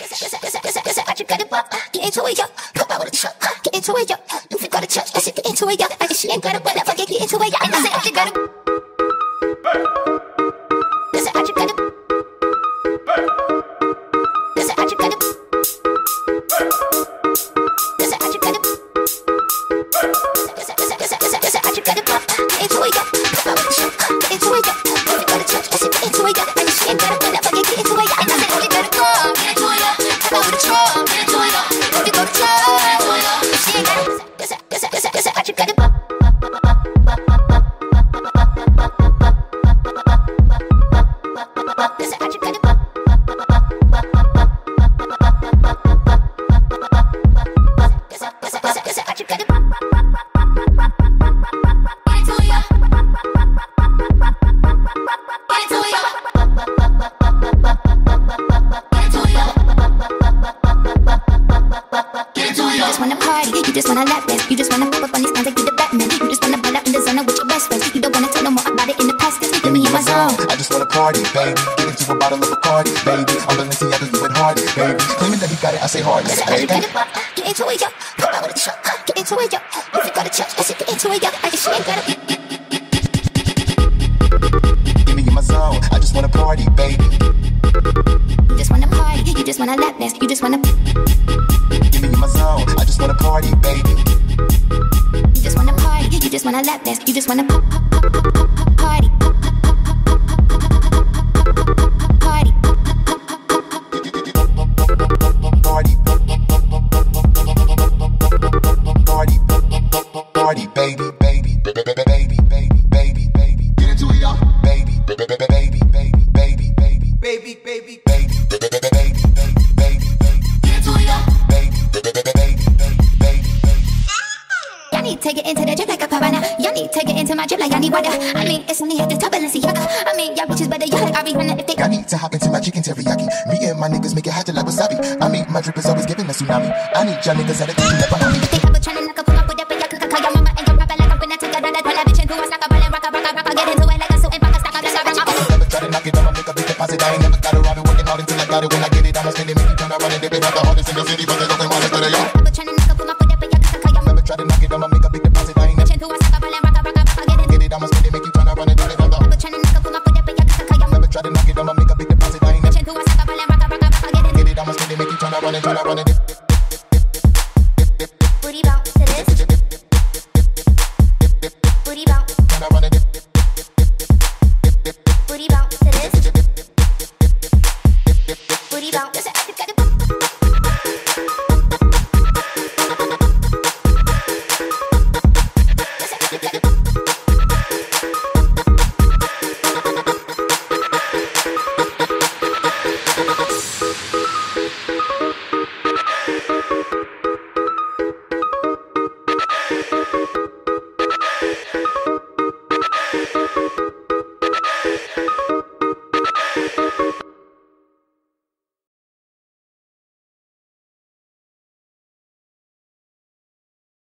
I just got it, get into it, yo. Pop out with a truck, get into it, yo. If you got a touch, I said get into it, yo. Like she ain't got it, but I forget get into it, yo. And I said I just got it. Listen, I just got it. Listen, I just got it. Listen, I just got it. Listen, I just got it. Get into it, yo. Pop out with a truck, get into it, yo. If you got a touch, I said get into it, yo. Like she ain't got it, but I forget get into it, yo. And I said I just got it. Get into it, yo. Pop out with a truck, get into it, yo. If you got a touch, if she ain't got it. Listen, I just got it. You just wanna lap dance. You just wanna pop up on these guns like you the Batman. You just wanna ball out in the zone with your best friends. You don't wanna tell no more about it in the past. Cause get me in my zone. I just wanna party, baby. Get into a bottle of Bacardi, baby. I'm Balenciaga, you and Hardy, baby. Claiming that he got it, I say hard, baby. Get into it, yo. Pop out with a truck. Get into it, yo. If you got a touch, I said get into it, yo. I just ain't got it. Get me in my zone. I just wanna party, baby. You just wanna party. You just wanna lap dance. You just wanna. Get me in my zone. I just wanna party, baby. You just wanna party. You just wanna lap dance. You just wanna party. Party. Party. Party, baby, baby, baby, baby, baby, baby. Get into it, y'all. Baby, baby, baby, baby, baby, baby, baby, baby, baby, baby, baby, baby. Get into it, y'all. Baby, baby, baby, baby, baby. Y'all need to take it into the drip like a piranha. Y'all need to take it into my drip like I need water. I mean, it's only at the top of Balenciaga. I mean, y'all bitches better y'all like Ariana if they. I need to hop into my chicken teriyaki. Me and my niggas make it hot like wasabi. I mean, my drip is always giving a tsunami. I need y'all niggas at a kitchen never on me. They ever tryna knock up on my foot up and y'all could call your mama and your rapper like I'm finna take a run at the bitch into a stack of ball and rock. Get into it like a suit and rock a stack of the never try to knock it, I'ma make a big deposit. I ain't never got it, I've been working hard until I got it. When I get it, I'ma spend it, make you turn around and dip it. Not the hardest in the city, but they don't want it better, y'all. Ever tryna knock up on my foot up and y'all could call your mama. Never try to knock it, I'ma make a big deposit. I ain't never into a stack of ball and rock. get it, I'ma spend it, make you turn around and dip it. Ever tryna knock up on my foot up and y'all could call your mama. Never try to knock it, I'ma make a big deposit. I ain't never into a stack of ball and rock. get it, I'ma spend it, make you turn around and dip. Booty bounce to this. Booty bounce. Turn around and dip. Booty bounce to this. Booty bounce.